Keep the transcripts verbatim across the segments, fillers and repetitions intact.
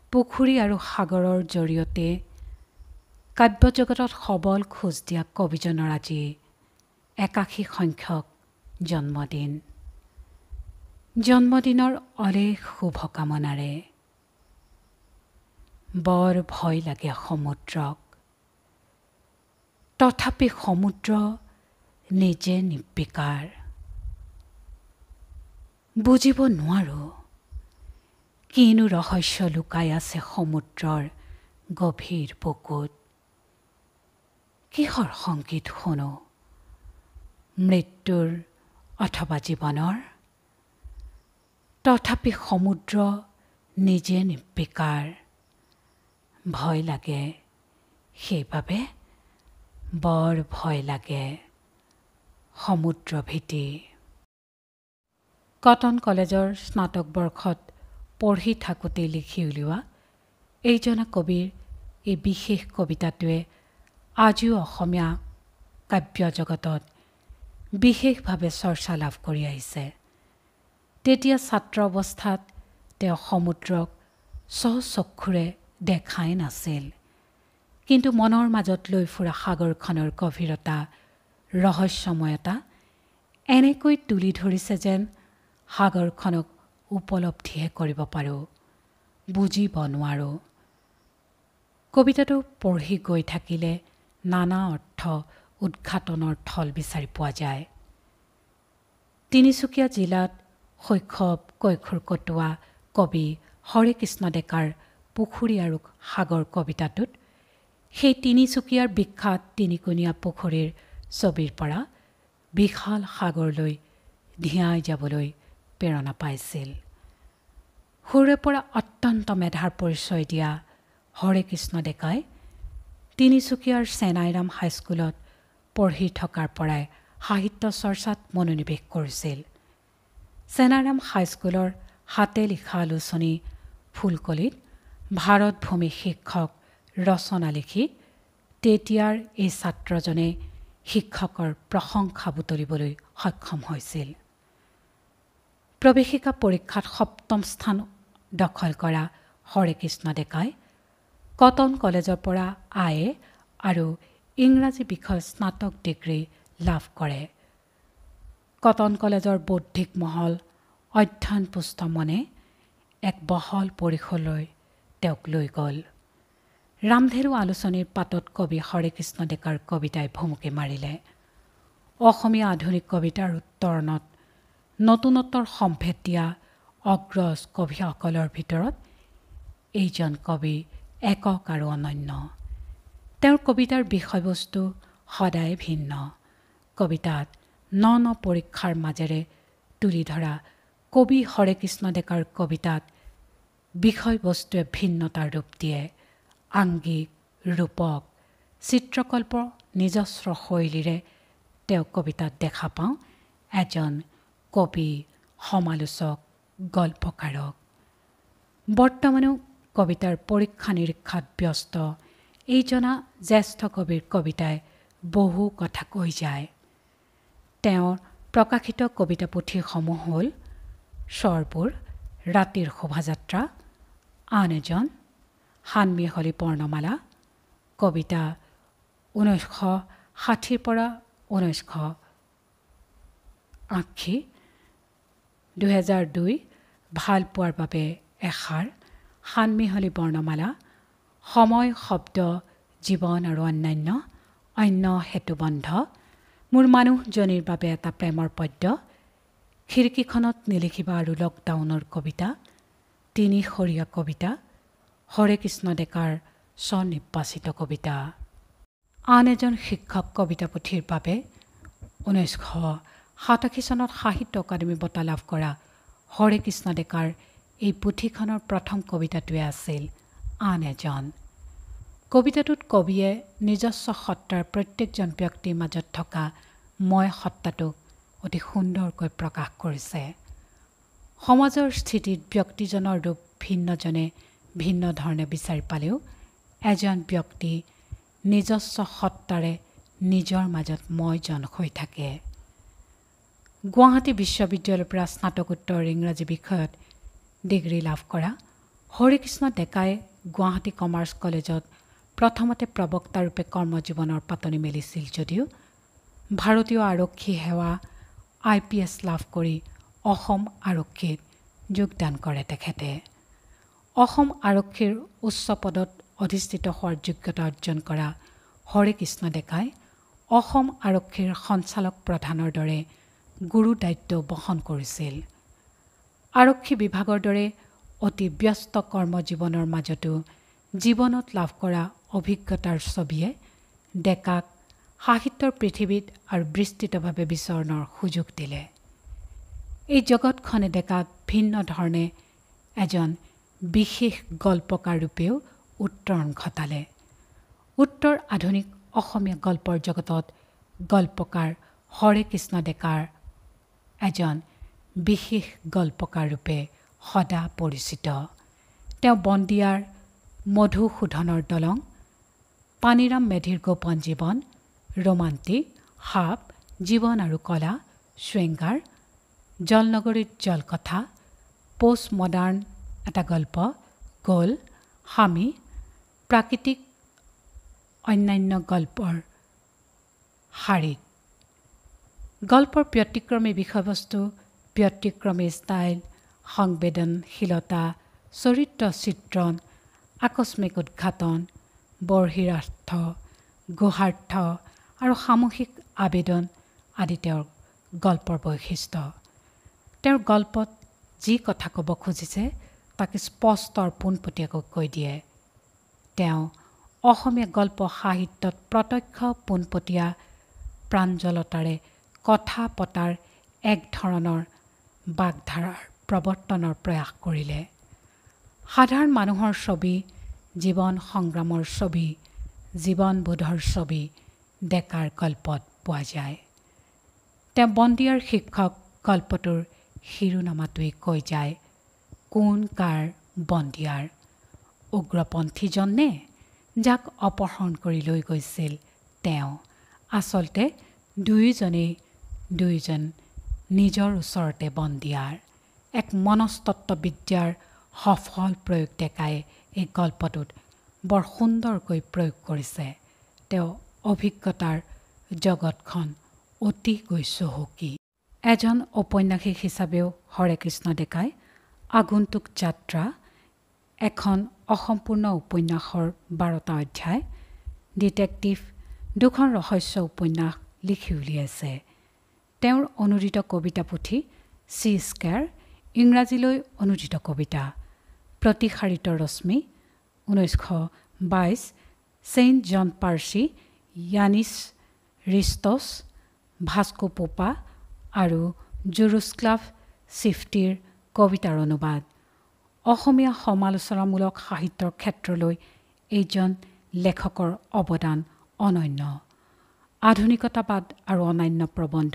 পুখুৰী আৰু সাগৰৰ জৰিয়তে কাব্যজগতত সবল খোজ দিয়া কবিজনৰ আজি একাশী সংখ্যক জন্মদিন। জন্মদিনৰ অলেখ শুভকামনাৰে। বৰ ভয় লাগে সমুদ্ৰক, তথাপি সমুদ্ৰ নিজে নিৰ্বিকাৰ। বুজিব নোৱাৰো কিনো ৰহস্য লুকাই আছে সমুদ্ৰৰ গভীৰ বুকুত। কিহৰ সংগীত শুনো, মৃত্যুৰ অথবা জীৱনৰ? তথাপি সমুদ্ৰ নিজে নিৰ্বিকাৰ। ভয় লাগে, সেইবাবে বৰ ভয় লাগে সমুদ্ৰ ভীতি। কটন কলেজৰ স্নাতক বৰ্ষত পঢ়ি থাকোঁতে লিখি উলিওৱা এইজনা কবিৰ এই বিশেষ কবিতাটোৱে আজিও অসমীয়া কাব্য জগতত বিশেষভাৱে চৰ্চা লাভ কৰি আহিছে। তেতিয়া ছাত্ৰ অৱস্থাত তেওঁ সমুদ্ৰক স্বচক্ষুৰে দেখাই নাছিল, কিন্তু মনৰ মাজত লৈ ফুৰা সাগৰখনৰ গভীৰতা, ৰহস্যময়তা এনেকৈ তুলি ধৰিছে যেন সাগৰখনক উপলব্ধিহে কৰিব পাৰোঁ, বুজিব নোৱাৰোঁ। কবিতাটো পঢ়ি গৈ থাকিলে নানা অৰ্থ উদ্ঘাটনৰ থল বিচাৰি পোৱা যায়। তিনিচুকীয়া জিলাত শৈশৱ কৈশোৰ কটোৱা কবি হৰেকৃষ্ণ ডেকাৰ পুখুৰী আৰু সাগৰ কবিতাটোত সেই তিনিচুকীয়াৰ বিখ্যাত তিনিকোণীয়া পুখুৰীৰ ছবিৰ পৰা বিশাল সাগৰলৈ ধিয়াই যাবলৈ প্ৰেৰণা পাইছিল। সৰুৰে পৰা অত্যন্ত মেধাৰ পৰিচয় দিয়া হৰেকৃষ্ণ ডেকাই তিনিচুকীয়াৰ চেনাইৰাম হাইস্কুলত পঢ়ি থকাৰ পৰাই সাহিত্য চৰ্চাত মনোনিৱেশ কৰিছিল। চেনাইৰাম হাইস্কুলৰ হাতে লিখা আলোচনী ফুলকলিত ভাৰত ভূমি শীৰ্ষক ৰচনা লিখি তেতিয়াৰ এই ছাত্ৰজনে শিক্ষকৰ প্ৰশংসা বুটলিবলৈ সক্ষম হৈছিল। প্ৰৱেশিকা পৰীক্ষাত সপ্তম স্থান দখল কৰা হৰেকৃষ্ণ ডেকাই কটন কলেজৰ পৰা আই এ আৰু ইংৰাজী বিষয়ত স্নাতক ডিগ্ৰী লাভ কৰে। কটন কলেজৰ বৌদ্ধিক মহল অধ্যয়নপুষ্ট মনে এক বহল পৰিসৰলৈ তেওঁক লৈ গ'ল। ৰামধেনু আলোচনীৰ পাতত কবি হৰেকৃষ্ণ ডেকাৰ কবিতাই ভুমুকি মাৰিলে। অসমীয়া আধুনিক কবিতাৰ উত্তৰণত নতুনত্বৰ সম্ভেদ দিয়া অগ্ৰজ কবিসকলৰ ভিতৰত এইজন কবি একক আৰু অনন্য। তেওঁৰ কবিতাৰ বিষয়বস্তু সদায় ভিন্ন। কবিতাত ন ন পৰীক্ষাৰ মাজেৰে তুলি ধৰা কবি হৰেকৃষ্ণ ডেকাৰ কবিতাত বিষয়বস্তুৱে ভিন্নতাৰ ৰূপ দিয়ে। আংগিক, ৰূপক, চিত্ৰকল্প নিজস্ব শৈলীৰে তেওঁ কবিতাত দেখা পাওঁ এজন কবি, সমালোচক, গল্পকাৰক। বৰ্তমানেও কবিতাৰ পৰীক্ষা নিৰীক্ষাত ব্যস্ত এইজনা জ্যেষ্ঠ কবিৰ কবিতাই বহু কথা কৈ যায়। তেওঁৰ প্ৰকাশিত কবিতা পুথিসমূহ হ'ল স্বৰবোৰ, ৰাতিৰ শোভাযাত্ৰা, আন এজন, সানমিহলি পৰ্ণমালা, কবিতা ঊনৈছশ ষাঠিৰ পৰা ঊনৈছশ আশী, দুহেজাৰ দুই, ভাল পোৱাৰ বাবে এষাৰ, সানমিহলি বৰ্ণমালা, সময়, শব্দ, জীৱন আৰু অন্যান্য, অন্য হেতুবন্ধ, মোৰ মানুহজনীৰ বাবে এটা প্ৰেমৰ পদ্য, খিৰিকীখনত নিলিখিবা আৰু লকডাউনৰ কবিতা, তিনিশৰীয়া কবিতা, হৰেকৃষ্ণ ডেকাৰ স্বনিৰ্বাচিত কবিতা। আন এজন শিক্ষক কবিতা পুথিৰ বাবে ঊনৈছশ সাতাশী চনত সাহিত্য অকাডেমী বঁটা লাভ কৰা হৰেকৃষ্ণ ডেকাৰ এই পুথিখনৰ প্ৰথম কবিতাটোৱে আছিল আন এজন। কবিতাটোত কবিয়ে নিজস্ব সত্তাৰ প্ৰত্যেকজন ব্যক্তিৰ মাজত থকা মই সত্তাটোক অতি সুন্দৰকৈ প্ৰকাশ কৰিছে। সমাজৰ স্থিতিত ব্যক্তিজনৰ ৰূপ ভিন্নজনে ভিন্ন ধৰণে বিচাৰি পালেও এজন ব্যক্তি নিজস্ব সত্তাৰে নিজৰ মাজত মইজন হৈ থাকে। গুৱাহাটী বিশ্ববিদ্যালয়ৰ পৰা স্নাতকোত্তৰ ইংৰাজী বিষয়ত ডিগ্ৰী লাভ কৰা হৰেকৃষ্ণ ডেকাই গুৱাহাটী কমাৰ্চ কলেজত প্ৰথমতে প্ৰবক্তাৰূপে কৰ্মজীৱনৰ পাতনি মেলিছিল যদিও ভাৰতীয় আৰক্ষী সেৱা আই পি এছ লাভ কৰি অসম আৰক্ষীত যোগদান কৰে তেখেতে। অসম আৰক্ষীৰ উচ্চ পদত অধিষ্ঠিত হোৱাৰ যোগ্যতা অৰ্জন কৰা হৰেকৃষ্ণ ডেকাই অসম আৰক্ষীৰ সঞ্চালক প্ৰধানৰ দৰে গুৰু দায়িত্ব বহন কৰিছিল। আৰক্ষী বিভাগৰ দৰে অতি ব্যস্ত কৰ্মজীৱনৰ মাজতো জীৱনত লাভ কৰা অভিজ্ঞতাৰ ছবিয়ে ডেকাক সাহিত্যৰ পৃথিৱীত আৰু বিস্তৃতভাৱে বিচৰণৰ সুযোগ দিলে। এই জগতখনে ডেকাক ভিন্ন ধৰণে এজন বিশেষ গল্পকাৰ ৰূপেও উত্তৰণ ঘটালে। উত্তৰ আধুনিক অসমীয়া গল্পৰ জগতত গল্পকাৰ হৰেকৃষ্ণ ডেকাৰ এজন বিশেষ গল্পকাৰ ৰূপে সদা পৰিচিত। তেওঁ বন্দিয়াৰ মধুসূধনৰ দলং, পানীৰাম মেধিৰ গোপন জীৱন, ৰোমান্টিক, সাপ, জীৱন আৰু কলা, শৃংগাৰ, জলনগৰীত জলকথা, পোষ্ট মডাৰ্ণ এটা গল্প, গোল, স্বামী, প্ৰাকৃতিক অন্যান্য গল্পৰ শাৰীত। গল্পৰ ব্যতিক্ৰমী বিষয়বস্তু, ব্যতিক্ৰমী ষ্টাইল, সংবেদনশীলতা, চৰিত্ৰ চিত্ৰণ, আকস্মিক উদ্ঘাটন, বৰ্হিৰাৰ্থ, গুহাৰ্থ আৰু সামূহিক আবেদন আদি তেওঁৰ গল্পৰ বৈশিষ্ট্য। তেওঁৰ গল্পত যি কথা ক'ব খুজিছে তাকে স্পষ্ট আৰু পোনপটীয়াকৈ কৈ দিয়ে। তেওঁ অসমীয়া গল্প সাহিত্যত প্ৰত্যক্ষ পোনপটীয়া প্ৰাঞ্জলতাৰে কথা পতাৰ এক ধৰণৰ বাগধাৰাৰ প্ৰৱৰ্তনৰ প্ৰয়াস কৰিলে। সাধাৰণ মানুহৰ ছবি, জীৱন সংগ্ৰামৰ ছবি, জীৱনবোধৰ ছবি ডেকাৰ গল্পত পোৱা যায়। তেওঁ বন্দিয়াৰ শিক্ষক গল্পটোৰ শিৰোনামাটোৱে কৈ যায়, কোন কাৰ বন্দিয়াৰ? উগ্ৰপন্থীজন নে, যাক অপহৰণ কৰি লৈ গৈছিল তেওঁ? আচলতে দুয়োজনেই দুয়োজন নিজৰ ওচৰতে বন্দিয়াৰ। এক মনস্তত্ত্ববিদ্যাৰ সফল প্ৰয়োগ ডেকাই এই গল্পটোত বৰ সুন্দৰকৈ প্ৰয়োগ কৰিছে। তেওঁ অভিজ্ঞতাৰ জগতখন অতিকৈ চহকী। এজন ঔপন্যাসিক হিচাপেও হৰেকৃষ্ণ ডেকাই আগন্তুক যাত্ৰা, এখন অসম্পূৰ্ণ উপন্যাসৰ বাৰটা অধ্যায়, ডিটেক্টিভ, দুখন ৰহস্য উপন্যাস লিখি উলিয়াইছে। তেওঁৰ অনুদিত কবিতা পুথি চি স্কেৰ, ইংৰাজীলৈ অনুদিত কবিতা, প্ৰতিসাৰিত ৰশ্মি, ঊনৈছশ বাইছ, Saint John Perse, Yannis Ritsos, Vasko Popa আৰু জুৰুস্লাভ চিফ্টিৰ কবিতাৰ অনুবাদ। অসমীয়া সমালোচনামূলক সাহিত্যৰ ক্ষেত্ৰলৈ এইজন লেখকৰ অৱদান অনন্য। আধুনিকতাবাদ আৰু অন্যান্য প্ৰবন্ধ,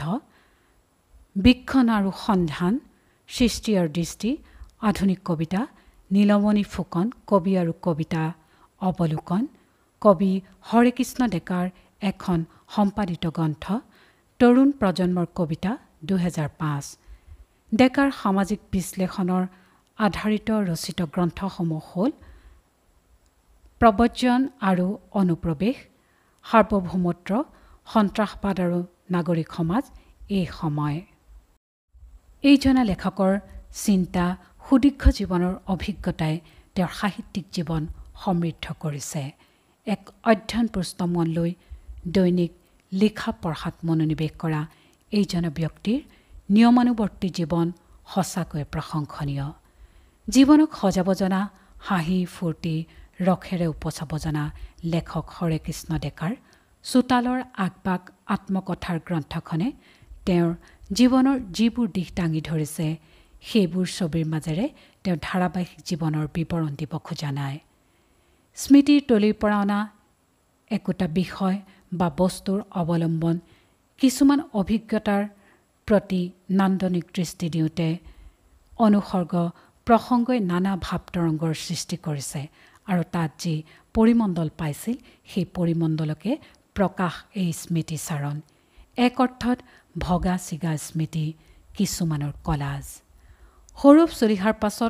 বীক্ষণ আৰু সন্ধান, সৃষ্টি আৰু দৃষ্টি, আধুনিক কবিতা, নীলমণি ফুকন, কবি আৰু কবিতা অৱলোকন, কবি হৰেকৃষ্ণ ডেকাৰ এখন সম্পাদিত গ্ৰন্থ, তৰুণ প্ৰজন্মৰ কবিতা, দুহেজাৰ পাঁচ। ডেকাৰ সামাজিক বিশ্লেষণৰ আধাৰিত ৰচিত গ্ৰন্থসমূহ হ'ল প্ৰব্ৰজন আৰু অনুপ্ৰৱেশ, সাৰ্বভৌমত্ব, সন্ত্ৰাসবাদ আৰু নাগৰিক সমাজ, এই সময়। এইজনা লেখকৰ চিন্তা, সুদীৰ্ঘ জীৱনৰ অভিজ্ঞতাই তেওঁৰ সাহিত্যিক জীৱন সমৃদ্ধ কৰিছে। এক অধ্যয়নপুষ্ট মন লৈ দৈনিক লিখা পঢ়াত মনোনিৱেশ কৰা এইজনা ব্যক্তিৰ নিয়মানুৱৰ্তী জীৱন সঁচাকৈয়ে প্ৰশংসনীয়। জীৱনক সজাব জনা, হাঁহি ফূৰ্তি ৰসেৰে উপচাব জনা লেখক হৰেকৃষ্ণ ডেকাৰ চোতালৰ আগবাগ আত্মকথাৰ গ্ৰন্থখনে তেওঁৰ জীৱনৰ যিবোৰ দিশ দাঙি ধৰিছে সেইবোৰ ছবিৰ মাজেৰে তেওঁ ধাৰাবাহিক জীৱনৰ বিৱৰণ দিব খোজা নাই। স্মৃতিৰ তলিৰ পৰা অনা একোটা বিষয় বা বস্তুৰ অৱলম্বন কিছুমান অভিজ্ঞতাৰ প্ৰতি নান্দনিক দৃষ্টি দিওঁতে অনুসৰ্গ প্ৰসংগই নানা ভাৱতৰংগৰ সৃষ্টি কৰিছে আৰু তাত যি পৰিমণ্ডল পাইছিল সেই পৰিমণ্ডলকে প্ৰকাশ এই স্মৃতিচাৰণ। এক অৰ্থত ভগা চিগা স্মৃতি, কিছুমানৰ কলাজ। সৌৰভ চলিহাৰ পাছত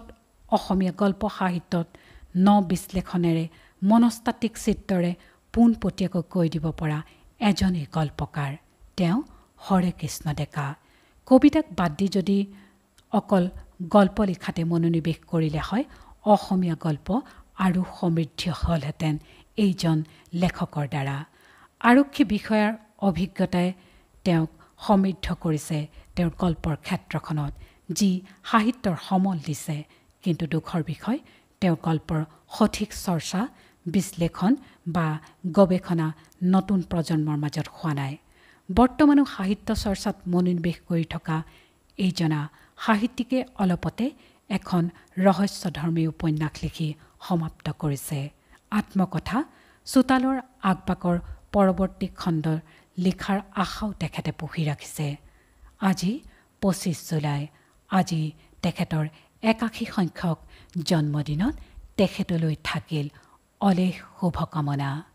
অসমীয়া গল্প সাহিত্যত ন বিশ্লেষণেৰে মনস্তাত্ত্বিক চিত্ৰৰে পোনপটীয়াকৈ কৈ দিব পৰা এজনেই গল্পকাৰ, তেওঁ হৰেকৃষ্ণ ডেকা। কবিতাক বাদ দি যদি অকল গল্প লিখাতে মনোনিৱেশ কৰিলে হয়, অসমীয়া গল্প আৰু সমৃদ্ধ হ'লহেঁতেন এইজন লেখকৰ দ্বাৰা। আৰক্ষী বিষয়াৰ অভিজ্ঞতাই তেওঁক সমৃদ্ধ কৰিছে তেওঁৰ গল্পৰ ক্ষেত্ৰখনত, যি সাহিত্যৰ সমল দিছে। কিন্তু দুখৰ বিষয়, তেওঁৰ গল্পৰ সঠিক চৰ্চা, বিশ্লেষণ বা গৱেষণা নতুন প্ৰজন্মৰ মাজত হোৱা নাই। বৰ্তমানো সাহিত্য চৰ্চাত মনোনিৱেশ কৰি থকা এইজনা সাহিত্যিকে অলপতে এখন ৰহস্যধৰ্মী উপন্যাস লিখি সমাপ্ত কৰিছে। আত্মকথা চোতালৰ আগবাকৰ পৰৱৰ্তী খণ্ডৰ লিখাৰ আশাও তেখেতে পুহি ৰাখিছে। আজি পঁচিছ জুলাই, আজি তেখেতৰ একাশী সংখ্যক জন্মদিনত তেখেতলৈ থাকিল অলেখ শুভকামনা।